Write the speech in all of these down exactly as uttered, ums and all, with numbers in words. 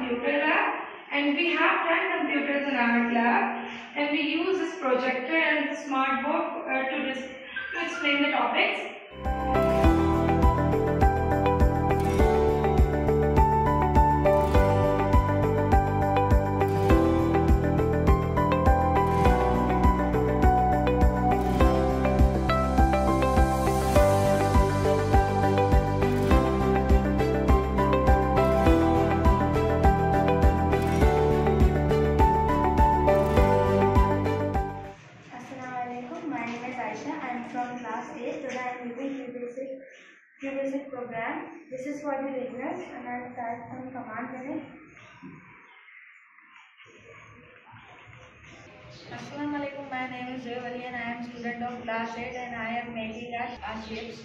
computer lab, and we have ten computers in our lab, and we use this projector and the smart board uh, to, to explain the topics. I am from class eight. Today I am using QBasic, QBasic program. This is for the beginners, and I will start some commands in it. Assalamualaikum. My name is Jayavali and I am student of class eight and I am making at shapes.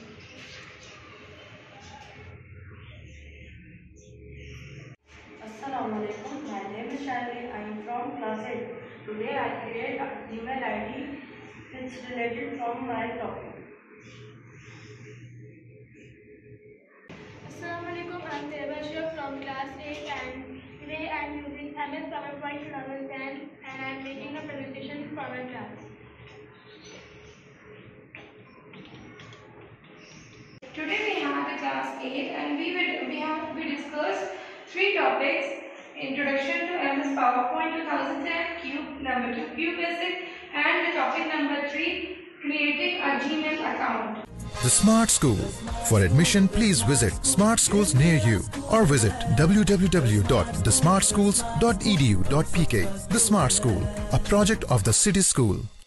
Assalamualaikum. My name is Shaili. I am from class eight. Today I create an email I D. It's related from my topic. Assalamualaikum. I am Devashia from class eight and today I am using M S PowerPoint twenty ten and I am making a presentation for my class. Today we have the class eight and we will we have we discussed three topics: Introduction to M S PowerPoint twenty ten, Cube number two, QBasic, and the topic number three, creating a Gmail account. The Smart School. For admission, please visit smart schools near you or visit w w w dot the smart schools dot e d u dot p k. The Smart School, a project of the City School.